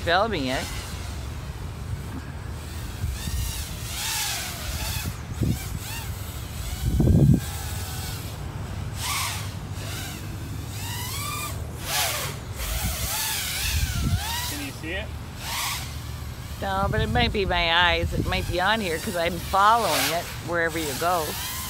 filming it. Can you see it? No, but it might be my eyes. It might be on here because I'm following it wherever you go.